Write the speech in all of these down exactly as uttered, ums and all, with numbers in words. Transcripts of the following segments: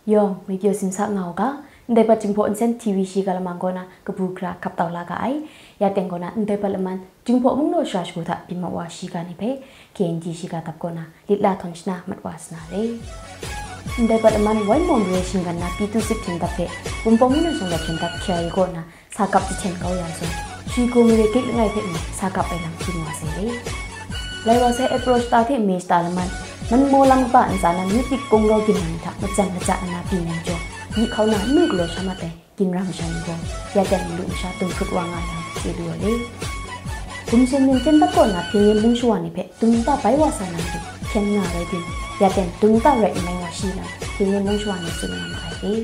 ยองไม่เดียวสิมสักเงากะได้ปัจจุบันเส้นทีวีชีกาลมังกนะกบุกระขับตาวลากายยาเต็งกนะได้ปัจจุบันจึงพอมุ่งโนชาชบุตรพิมพ์ว่าชีกานิเพเคนจีชีกาตับกนะลิลาทอนชนะมัดวาสนาเรได้ปัจจุบันไว้มองเรชิงกันนะปีตุสิบเชนตับเพบุญปมุ่งโนชงดับเชนตับเคียกนะสากับจิเชนเขาอย่างส่วนชีกูมีเรกิกไงเพมสากับไปหลังพิมพ์ว่าเสเรไลว่าเซอ approach ตาที่เมสตาลมันมันโมลังบ้านสานามิติกงเรากินมันทักมาจันมาจันนาปีนันจยี่เขาหน้านึกเลยชามาแต่กินรำชันบงยาแดงลุงชาตุงฟุดวางงานเอดูเลยคุณเชนยังเจนตะโกนนาเพียงมุ่งชวนนี่เพตุงตาไปว่าสานาที่เขียนงานอะไรดิยาแดงตุงตาเรนไม่ว่าชีนันเพียงมุ่งชวนนี่สุดงามอะไรดิ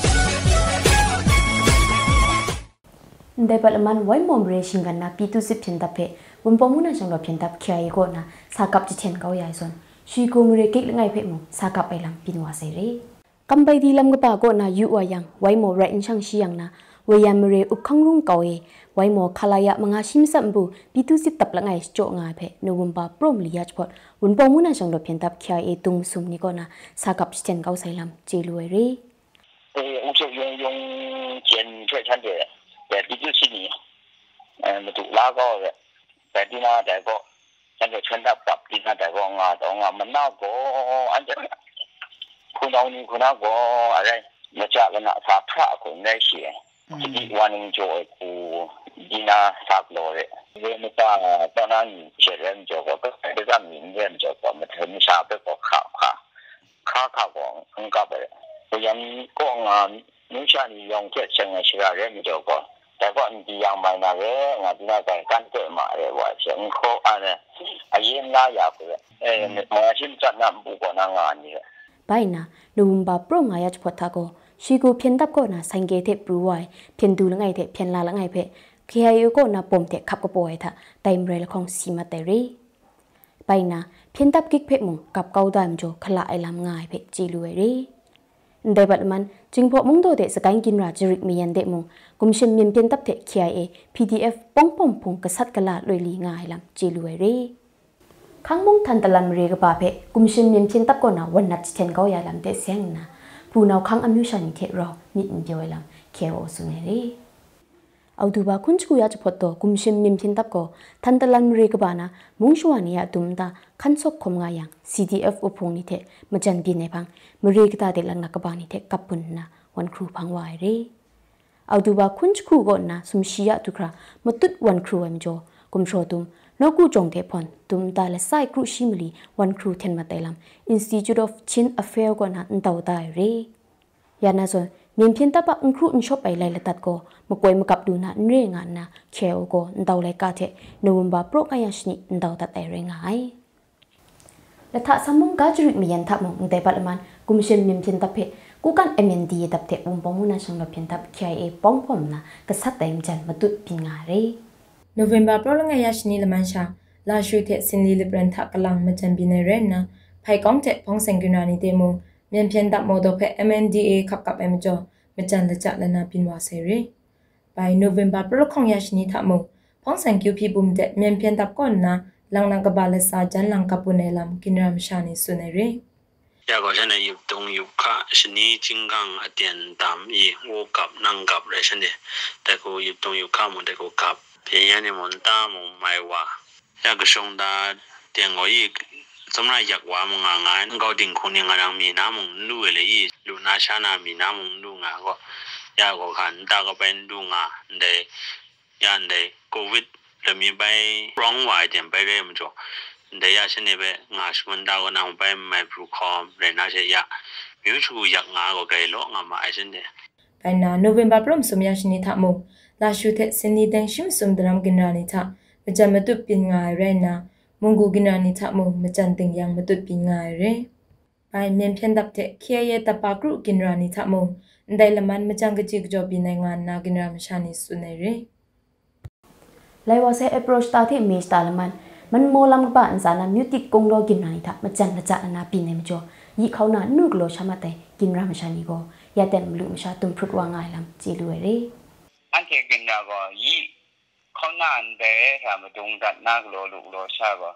ได้ปัจจุบันไว้มอมเรชิงกันนะปีตุสิบเชนตับเพบุญปมุนาจังหวัดเพียงตับเขียกนะสากับจิเชนเขาใหญ่ส่วนชีกูมเรกิกไงเพมสากับไปลำปินว่าเสรีกำไปดีลำกบปากนะยุวายังไว้โมเรนช่างชียังนะเวียมเรอุคังรุ่งเกาเอไว้โมคลายะมังอาชิมสัมบูปีตุสิตับละไงโจงาเพนูบุมบาพรมลียาจพอดบุญปมุนาจังหวัดเพียงตับเขียเอตุงซุมนี่ก็นะสากับจิเชนเขาใส่ลำเจรวยเรเอออุศยงยงเจียนช่วยฉันเดแต่ปีตุสินี่เออมาถูกลาก็แต่ที่น่าแต่ก็ฉันจะเชิญดับกับที่น่าแต่ก็งาต่องามันน่าก็อันจะคุณเอานี่คุณเอาก็อะไรมาจากละนะสาพระคนได้เสียที่วันนึงจะกูดีน่าสักโลเลยเรื่องนี้ก็ตอนนั้นเชื่อเรื่องจะก็ก็ได้รับมินเรื่องจะก็มาถึงชาไปก็ข่าวข่าวข่าวข่าวของอังกฤษเลยพยายามก็งานนุ่งชานี่ยองเจ็ดเชิงเชื่อเรื่องจะก็แต่ก็อันที่ยังไม่น่าเรื่องงานที่น่าจะการเกิดมาเลยว่าเสียงโคอันเนี่ยอายุน่าอยากเลยเออมาชิมจัดน้ำบุกนางานนี่ไปนะนูมบาโปรงายาจพอทาโกชีกูเพียนดับก็นะสังเกตเทปรู้ไว้เพียนดูละไงเทเพียนลาละไงเพเคียยูก็นะปมเทขับกระปอยท่าไตมเรลของสีมาเตรีไปนะเพียนดับกิกเพมงกับเกาดามโจขละไอลำง่ายเพจีลุยรีได้บัดมันจึงพอมุงโดเดสกายกินราจริกมียันเดมงกุมชิมมีเพียนดับเทเคียเอพีดีเอฟป้องปมพงกษัตริย์กลาลอยลีง่ายลำจีลุยรีข้างมุงทันตะลันเรียกบาเพกุมชิมมีเพียนดับก็นะวันนัดเชนเขาอยาลำเดเสียงนะผู้นาวข้างอมิวชันเทรอมิดเดียวลำเขียวสุนัยรีเอาดูบาคุณชูยาจะพอตัวกุมชิมมีเพียนดับก็ทันตะลันเรียกบานะมุงชวานียตุมตาขันศกคมงายัง ซี ดี เอฟ อุพงนิเทมาจันปีในพังมเรียกตาเดลังนักบานิเทกับปุ่นนะวันครูพังวายรีเอาดูบาคุณชูก่อนนะสมชียตุครามาตุดวันครูเอ็มโจกุมโชตุมนกูจงเทพอนตุมตาเลไซครูชิมลีวันครูเทนมาเตลัม Institute of Chin Affair ก็นะอันเตาตายรียานาส่วนมีเพียงแต่ปะอังครูอันชอบไปไล่ละตัดก็มากวยมากับดูนะเรื่องงานนะเขียวก็อันเตาไล่กาเทนูมบาโปรกายชนิอันเตาตัดแต่เรื่องไงและถ้าสมมุติการจุดมียันทับมงแต่ปัจจุบันกุมเชนมีเพียงแต่เพกูกันเอ็มเอ็นดีตับเทบุมปมุนาชังเราเพียงแต่เขียเอป้องผมนะกษัตริย์แต่ยังจันมาตุปิงารีโนเวมบาโปรลงายาชนีละมันชาลาชูเทสินลีลิบรันทักกลังมาจันบินเรนนะไพ่กองเทพองเซงกุนานิเตมงเมียนเพียนดับโมโดเพ เอ็ม เอ็น ดี เอ ขับกับเอ็มจอมาจันละจักละนาปินวาเซรีไปโนเวมบาโปรลงยาชนีทักมงพองเซงคิวพีบุมเทเมียนเพียนดับก่อนนะลังนังกบาลซาจันลังกับปุเนลัมกินรามชานิสุนเรยาก็ฉันยุบตรงยุบข้าชนีจิงกังอเตียนตามอีโวกับนังกับเลยฉันเดแต่กูยุบตรงยุบข้ามันแต่กูกับเพียงยันมันตามงไม่ว่ายากส่งตาเตียงก็อีสมัยอยากว่ามึงงานก็ดิ่งคนยังงานมีน้ำมึงดูเลยอีดูนาชานามีน้ำมึงดูงาก็ยากก็ขันตาก็เป็นดูงาเดยันเดโควิดแล้วมีไปร้องไหวเตียนไปเรื่อยมันจ่อเดียร์เช่นนี้เป็นงานชวนดาวก็นำไปไม่ปลุกคอมเรนน่าจะยากมิวชูอยากงานก็เกล้องามาไอ้เช่นนี้ไปนะโนเวมบาพรมสมยาชนิดทั้งหมดลาชูเทสินีแดงชิมสมดรามกินรานิท่ามันจะมาตุปินงายเรนะมุงกูกินรานิท่ามุงมันจันติงยังมาตุปินงายเรไปเมียนเพียนดับเทเคียเยตปากรุกินรานิท่ามุงได้ละมันมันจังกจิกจอบินในงานนากินรามชานิสุนเรไลว่าเซ approach ตาที่เมสตาละมันมันโมลังบ้านสานามิวติกงโลกินนานิทะมาจันมาจันนาปีเนมจ่อยี่เขาหน้านึกโลชามาแต่กินรามชานิก็ยาเต็มลุมชาตุมพรุดวางง่ายลำจีลุยรีอันเทกินนาก็ยี่เขาหน้าเดะแถมตรงดัดนักโลลุโลชาก็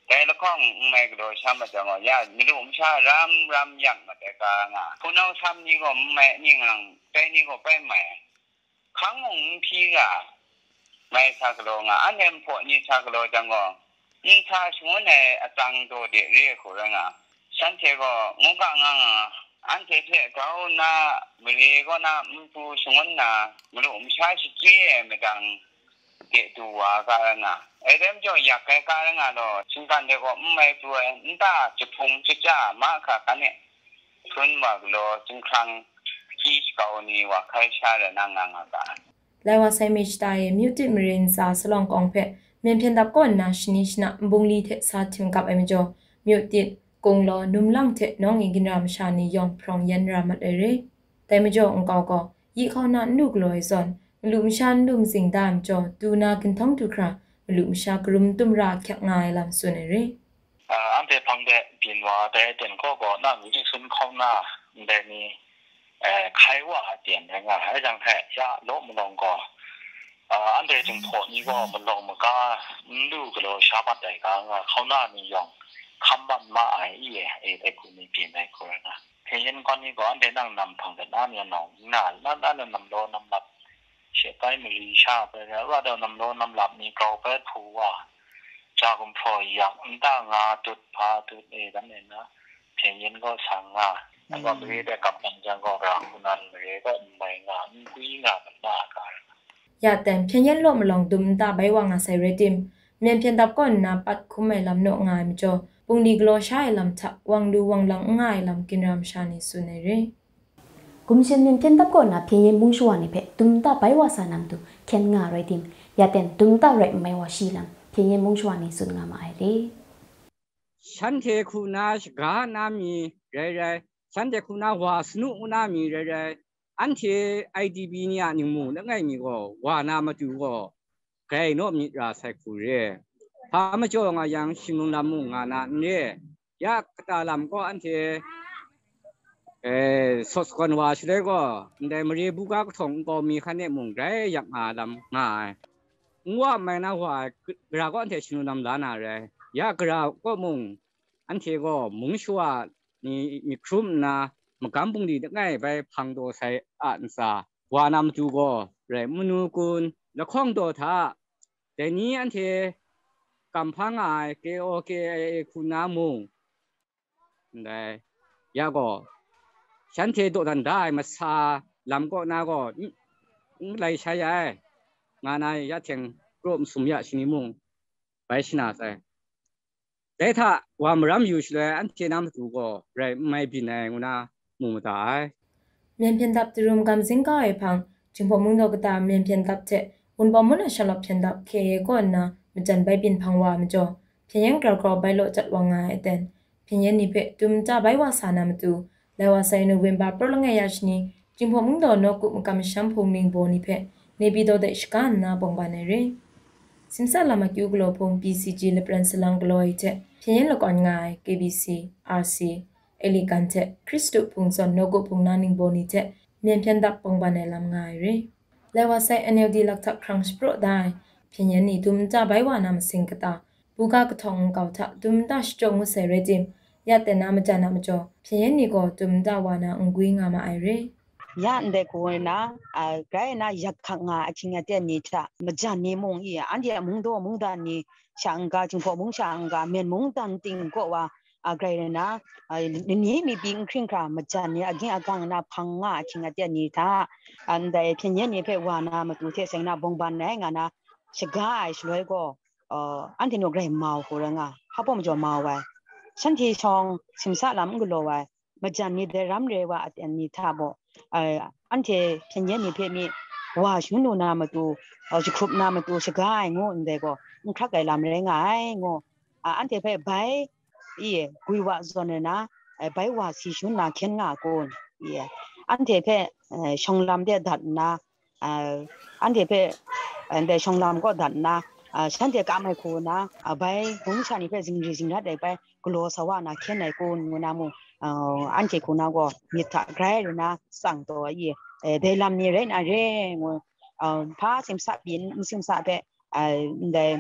แต่ละข้องไม่กระโดดช้ำมาจังว่าไม่รู้ผมชารำรำยังมาแต่กลางอ่ะคุณเอาช้ำนี่ก็ไม่นี่งังแต่นี่ก็ไปใหม่ครั้งหนึ่งพี่อ่ะไม่ชากระโดดอ่ะอันนี้พวกนี้ชากระโดดจังว่านี่ถ้าช่วงในอาจารย์ตัวเด็กเรียกคนอ่ะฉันเทก็งงกังอ่ะอันเทเทเขาหน้าบริก็หน้ามันผู้ช่วงน่ะไม่รู้ผมชาชิเก้ไม่ดังเกตัวกันอ่ะไอ้เรื่องจะอยากแก้กันอ่ะเราสิ่งการเด็กก็ไม่ตัวนี่ตาจะพุ่งจะจ้ามากค่ะกันเนี่ยคนว่าเราจึงครั้งที่เขานี่ว่าใครชาเลยนั่งนั่งกันแล้วว่าไซมิชตายมิวติมรินซาสลองกองเพเมียนเพียนดับก่อนนะชนิชนะบุงลีเทสาทิมกับเอเมจอมิวติดกงลอนุมลังเทน้องอิกินรามชานียองพรองยันรามัดเอเรแต่เมจอองกอกยี่ข้าวนันนุกลอยซอนมลุมชานลุมสิงดามจอดูนากินท้องทุกครามลุมชากรุมตุมราแขกงายลำส่วนเอเรอ่าอันเดพังเดบินว่าแต่เด่นก็ก็น่ามีสุนข้าวหน้าเดนี่เอ่อใครว่าเด่นยังไงให้จังแท้ยาโลมลงก็อ่าอันเดจึงพอนี่ก็มันลงมันก็ลูกเราชาบัดได้ก็ข้าวหน้านี่ยองคำบันมาไอ้เอ๋ไอ้ไอ้คุณมีเปลี่ยนไปคนนะเห็นก่อนนี้ก็อันเดนั่งนำพังกันน้ำยันหนองน่าน่าน่านำโลนำหลับเสียไปมีชาไปแล้วว่าเดินนำโลนำหลับมีเกาไปผูว่าจากคุณพ่ออยากอันตั้งงาตุดพาตุดเอ๋นั่นเองนะเพียงยันก็สั่งงาแล้วก็ไม่ได้กำลังจังก็รักคุณนั่นเลยก็ไม่งานกุยงานมันมากกันอย่าแต่เพียงยันโลมาลองดุมตาใบวางอาศัยเรดิมเมียนเพียงดับก่อนนะปัดคุ้มไม่ลำโนงายมิจอปุงดีกโลชายลำทักวังดูวังหลังง่ายลำกินรำชานิสุนเรกุมเชนเมียนเพียนตับก่อนนะเพียงยังมุงชวานิเพตุมตาไปว่าสานำตุเขียนงาไรดิมยาเต็นตุมตาไรไม่ว่าชีลำเพียงยังมุงชวานิสุนงามาไอเรฉันเทคุณนาชกานามีเรเรฉันเทคุณนาวาสนุนามีเรเรอันเทไอดีบีเนี่ยนิมูนั่งไงมีก็วานามาดูก็ใครโนมีราใส่คูเรพามาจ่องอย่างชิงลำมุงงานาเนี่ยยากตาลำก็อันเทเออสดกันว่าช่วยก็ได้มาเรียบุกก็ส่งก็มีคะแนนมุงได้อยากมาลำง่ายว่าไม่น่าว่ากระก็อันเทชิงลำล้านอะไรยากระก็มุงอันเทก็มุงชัวนี่มีครุมนะมันกำปุงดีง่ายไปพังตัวใส่อันซาวานำจูก็เรมนูกุลแล้วข้องตัวท่าแต่นี้อันเทกำพังไอเกโอเกคุณน้ำมุงได้ยาก็ฉันเทตัวทันได้มาซาลำก็น่าก็ไรใช้ยัยงานนายยะเทียงรวมสมยาชินิมุงไปชินาใส่แต่ถ้าว่ามันรำอยู่เลยอันเทน้ำตัวก็ไรไม่บินเองนะมุงมาได้เมียนเพียนดับรวมกำสิงก็ไอพังจึงพอมึงดอกตาเมียนเพียนดับเจอุนบอมุนฉลบเพียนดับเคก่อนนะมันจันใบบินพังว่ามันจ่อเพียงยังกรอกรอใบโลจัดวางงายเต็นเพียงยังนิเพตุมจ้าใบว่าสานามตูแล้วว่าใส่โนเวมบาโปรลังไงยาชนีจึงพอมึงดอนกุมกำชัมพงนิงโบนิเพเนบิโดเดชกันนาบงบานเรสิมซาลามาคิวกโลพง พี ซี จี เลปรันสลังกลอยเจเพียงยังละก่อนงาย เค บี ซี อาร์ ซี เอลิกันเจคริสตุพงซอนโนกุพงนานิงโบนิเจเมียนเพียนดับปงบานในลำงายเรแล้วว่าใส่ เอ็น แอล ดี ลักทักครั้งสโปรได้เพียงยันนี่ตุมจ้าใบว่านามสิงกตาบุกากทองเก่าทะตุมตาชจงมุเสเรจิมยาแต่นามจานามจอเพียงยันนี่ก็ตุมตาวานาองกุยงามาไอเรยาเด็กคนนะอ่าไกน่ะยักขังอ่ะชิงเตียนี่จ้ะมจานนี่มงอีอันเดียมงโดมงดานนี่ช่างกาจึงพอมงช่างกาเมียนมงดันติงก็ว่าอ่าไกนะอ่านี่มีบิงคริงครามจานนี่อ่ะกินอ่ะกังนะพังอ่ะชิงเตียนี่ท่าอันใดเพียงยันนี่เพ่วานามาตุเทเสงนะบงบันไหนงานะชะกายช่วยก็เอ่ออันที่นกไกเมาโหรังอ่ะฮับบ่มจ่อเมาไว้ฉันที่ชองสิมซะลำกุโลไว้มจานนี่ได้รำเรว่าอันนี้ท่าบ่เอ่ออันเทเพียงยันนี่เพ่มีว่าชุนโนนามาตูเอาจะครบนามาตูชะกายงอนเดก็มันคักไกลำเรงไงงออ่าอันเทเพ่ใบอีกุยว่าซอนนะไอ้ใบว่าสิชุนนาเข็นงาโกนอีอันเทเพ่เอ่อชงลำเดดัดนะอ่าอันเทเพ่อันเดชงลำก็ดัดนะอ่าฉันเทกะไม่โคนะอ่าใบหงชานี่เพ่จิงจิงนะได้ไปกลัวสว่านะเข็นไหนโกนงนามูอ่าอันเจคุณนะก็มีถ้าใครหรือนะสั่งตัวอีเออเดลำนี่เรนอะไรงอ่าพาสิมสับบินสิมสับเปอ่าเด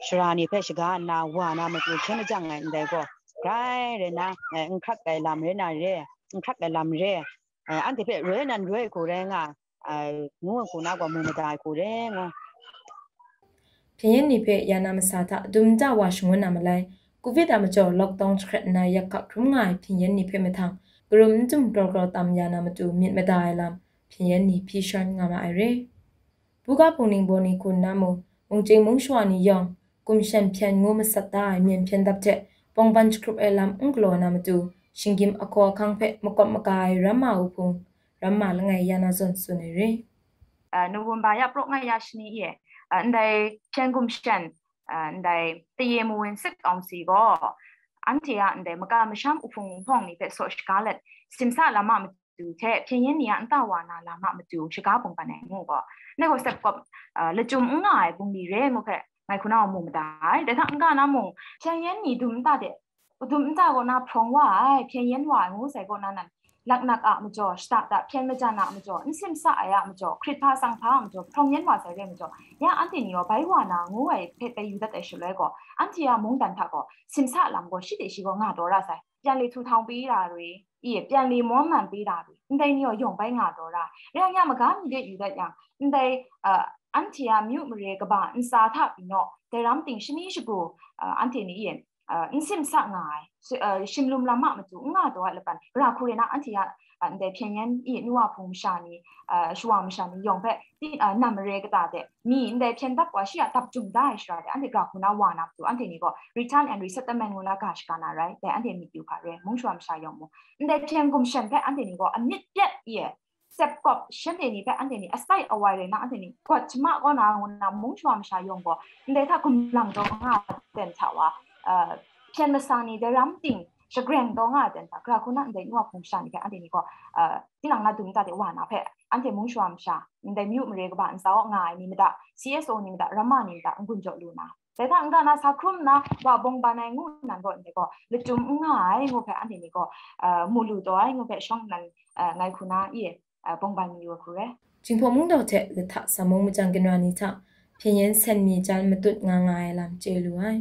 ชรานี่เพชกานาวานามาดูเช่นจังไงได้ก็ใครเลยนะอังคักไก่ลำเรนาเร่อังคักไก่ลำเร่อันที่เพชเร่นั่นเร่กูเร่งอ่ะงูกูน่ากว่ามือมาตายกูเร่งอ่ะเพียงนี่เพยานามสาธาดุมจ้าวาชงวนนามไลกูวิดามจ่อล็อกดาวน์เทรนนายกักรุ่งง่ายเพียงนี่เพไม่ทางกลุ่มจุ่มกรอกรอตามยานามจูมีไม่ได้ลำเพียงนี่พี่ชันงามาไอเร่บุกาปุนิงโบนิคุณนามงเจมงชวานิยองกุมเชนเพียงงูมาสัตได้เมียนเพียงดับเจปองบันครุบเอลำองกลนามจูชิงกิมอควาคังเพมกบมกายรัมมาอุพงรัมมาละไงยานาซอนสุนเร่เอ่อนูบุมบายาโปรไงยาชนีเออันใดเพียงกุมเชนอันใดตีเยมวนซึกองสีก็อันที่อันใดมกามชัมอุพงพองนี่เป็นโซชกาเลตสิมซาละมาดูเทเพียงนี้อันตาวานาละมามาดูชกาปงปันแหงงูก็ในก็เสพกับเอ่อละจุมง่ายปุงดีเร่งูเพไงคุณเอามุมได้แต่ถ้าอันก็น้ำมุงเพียงนี้ดูมตาเดดูมตาก็น่าพงว่าเพียงนี้ว่างูใส่ก็นั่นลักนักอะมจ่อสตาร์ทเพียงไม่จานะมจ่ออินสิมซาอะมจ่อคริสพาสังพามจ่อพงนี้ว่าใส่เร่มจ่อยาอันที่นี่ว่าไปว่านางูไอ้เพแต่อยู่แต่ชุดเลยก็อันที่อะมุงดันทักก็สิมซาลำก็ชิดชิก็ง่าตัวละใส่ပြန်လေထူထောင်ပေးတာတွေဤပြန်လေမောမှန်ပေးတာတွေအန်တိုင်နီရောယုံပိုင်းငါတော့တာရဲညမကားမြည်တဲ့ယူတဲ့ညာအန်တိုင်အန်တီယာမြုမရေကဘာအန်စာထပြီးတော့ဒေရမ်တင်ရှနီရှိကိုအန်တီနီရဲ့အန်စင်ဆာငိုင်းရှင်လုံလာမမတူငါတော့လည်းပန်ဘရာခုရနာအန်တီယာအန်တဲ့ပြန်ရန်ဤနူဝဖုံရှာနီအရှဝမရှာနီယုံဖက်ဒီနမရေကတာတဲ့မီအန်တဲ့ပြန်တပ်ကွာရှိရတပ်ဂျုံဒါရှာတဲ့အန်တီကခုနဝါနာတူအန်တီနီကို return and resettlement ကိုလာကရှကနာ right တဲ့အန်တီမီပြူခါရဲမုံရှဝမရှာယုံမအန်တဲ့ပြန်ကုမ်ရှင်ဖက်အန်တီနီကိုအမြင့်ပြက်ရဲ့เซปกอบฉันเดนี่แบบอันเดนี่อาศัยเอาไว้เลยนะอันเดนี่กว่าจะมาก็นานามุ้งชวามชายงก็เดถ้ากำลังต้องหาเดินชาวว่าเอ่อเช่นมาสานีได้รำติงจะเกรงต้องหาเดินชาวกระคุณนั่นเดนี่ว่าคงชานี่แบบอันเดนี่ก็เอ่อที่หลังนาดุมตาเดว่านะเพออันเดมุ้งชวามชาเดมิวมเรียกบ้านสาวง่ายนี่ไม่ได้ ซี เอส โอ นี่ไม่ได้รามานี่ไม่ได้อันกุญจลูนะแต่ถ้าอันก็น่าสักครุ่มนะว่าบงบานในงูนั่นก็เดก็เลยจุ่มง่ายงูเพออันเดนี่ก็เอ่อมูลูตัวงูเพช่องนั้นเอ่อไงคุณนะเอ๋ปงบันมีว่าคือจิงพอมุงดอกเทเลทะสมองมจังกันรานิทะเพียงเซนมีจันมาตุดงางายลำเจลุไอ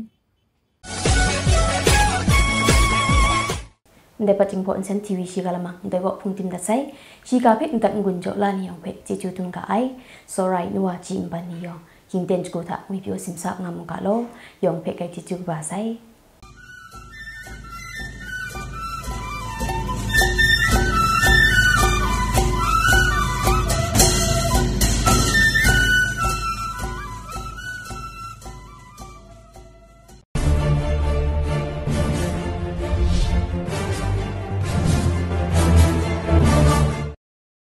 เดปจิงพออินเซนทีวีชิกาลมังเดบอกพุงติมดัดไซชิกาเพอินตังกุนโจลานิยองเพจิจูตุงกาไอโซไรนัวจิมบันนิยองยิงเดนจกูทะมีพิวสิมซักงามงกาโลยองเพไกจิจูบาไซ